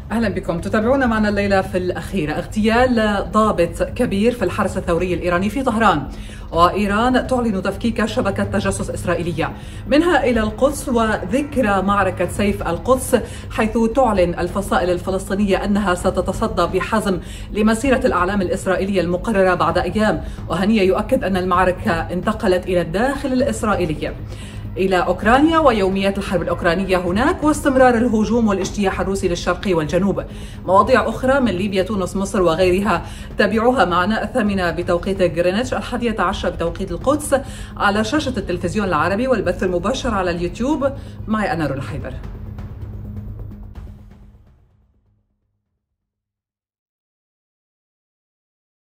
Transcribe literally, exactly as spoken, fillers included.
أهلا بكم. تتابعون معنا الليلة في الأخيرة اغتيال ضابط كبير في الحرس الثوري الإيراني في طهران، وإيران تعلن تفكيك شبكة تجسس إسرائيلية منها إلى القدس، وذكرى معركة سيف القدس، حيث تعلن الفصائل الفلسطينية أنها ستتصدى بحزم لمسيرة الأعلام الإسرائيلية المقررة بعد أيام. وهنية يؤكد أن المعركة انتقلت إلى الداخل الإسرائيلي إلى أوكرانيا ويوميات الحرب الأوكرانية هناك، واستمرار الهجوم والاجتياح الروسي للشرق والجنوب. مواضيع أخرى من ليبيا، تونس، مصر وغيرها تابعوها معنا الثامنة بتوقيت غرينتش، الحادية عشر بتوقيت القدس، على شاشة التلفزيون العربي والبث المباشر على اليوتيوب. معي أنا رولا حيدر.